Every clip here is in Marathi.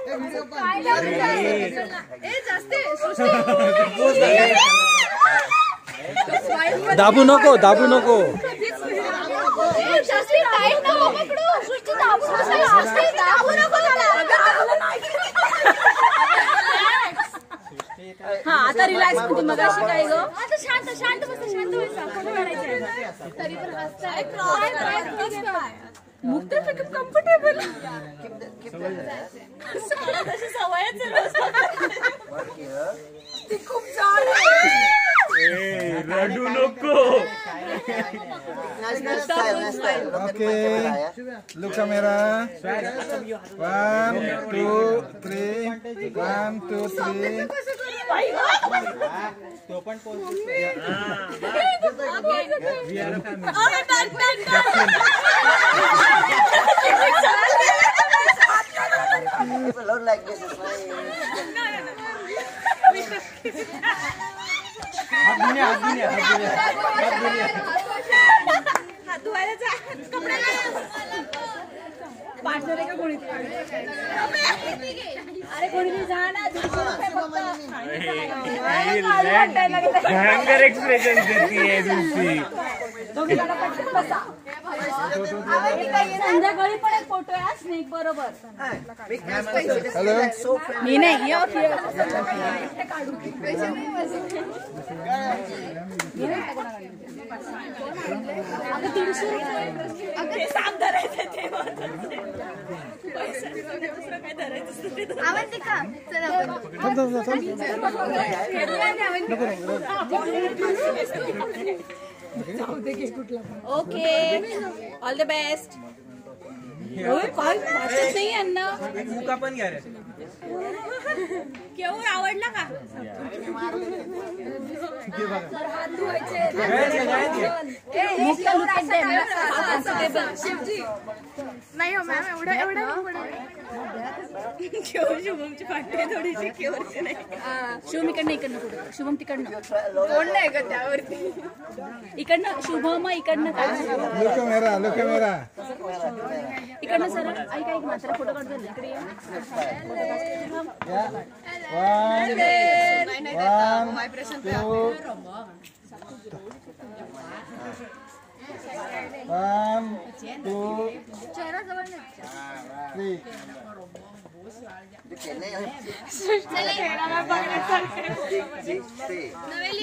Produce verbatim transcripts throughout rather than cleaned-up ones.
दाबू नको दाबू नको हा आता रिलॅक्स होती मग अशी काय गो आता शांत शांत बस शांत बस फोटो काढायचा तरी पण हसताय मुक्त एकदम कम्फर्टेबल सवयच ती खूप जाड रडू नको okay look camera one two three one two three तो पण People don't like this. हात धुवायला जा कपड्याला पार्टनर आहे का कोणी अरे कोणी जा ना दीडशे रुपये फक्त भयंकर एक्सप्रेशन देती है दूसरी संध्याकाळी पण एक फोटो आहे स्नेक बरोबर मी नाही दीडशे रुपये साप धरायचं ते Avantika okay all the best काय वाटत नाही यांना मुका पण घ्या रे केवढं आवडला का नाही हो मॅम एवढा एवढा शुभमची पाठी थोडीशी केवरची नाही शुभम इकडनं इकडनं पुढे शुभम तिकडनं कोण नाही का त्यावरती इकडनं शुभम इकडनं काय लुक कॅमेरा लुक कॅमेरा इकडनं सर ऐक ऐक मात्र फोटो काढतो इकडे वन टू चेहरा जवळ थ्री नवेली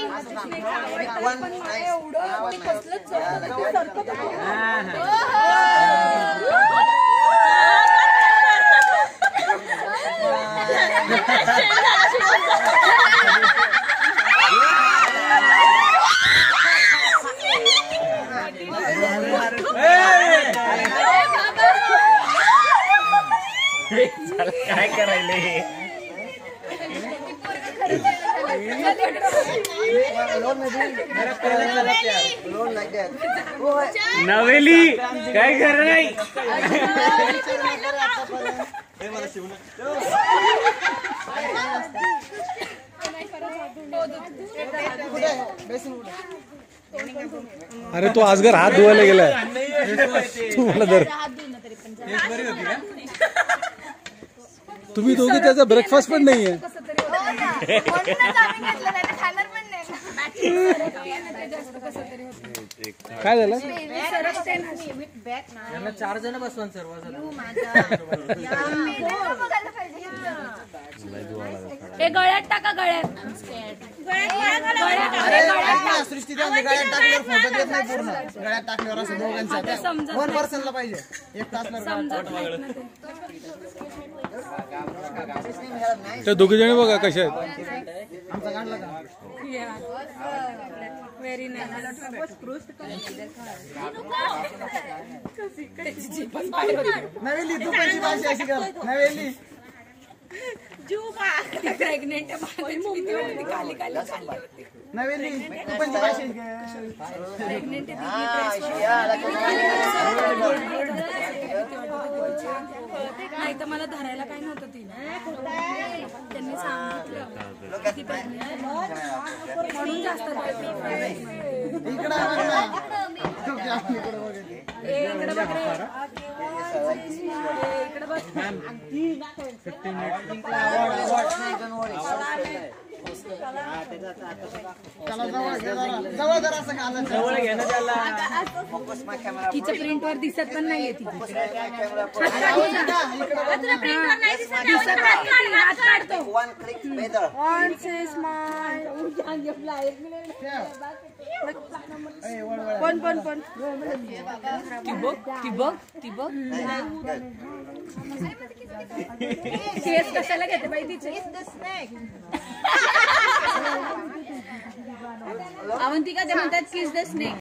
काय करायले नवेली काय कर नाही अरे तो आजगर हात धुवायला गेलाय तू मला धर तुम्ही दोघी त्याचा ब्रेकफास्ट पण नाहीये काय झालं चार जण बसवान सर्व हे गळ्यात टाका गळ्यात सृष्टी गळ्यात टाकल्यावर फोटो देत नाही पूर्ण गळ्यात टाकल्यावर असं दोघांचा वन पर्सनला पाहिजे एक तास त्या दोघी जणी बघा कशा आहेत आमचा काढला का व्हेरी नाईस नवेली तू कशी भाषा अशी कर नवेली प्रेग्नेंट खाली खाली नवेली तू पण भाषा प्रेग्नेंट नाही तर मला धरायला काय नव्हतं तिने त्यांनी सांगितलं म्हणून जास्त इकडे त्याला जवळ घे जरा. जवळ जरा असं घाला. जवळ घेणं त्याला. तिच्या प्रिंटवर दिसत पण नाहीये ती इकडं बघ. हात काढतो. One click better. ए, वळ, वळ. पण पण पण ती बघ ती बघ ती बघ केस कशाला घेते बाई तिचे अवंतिका ते म्हणतात किस द स्नेक.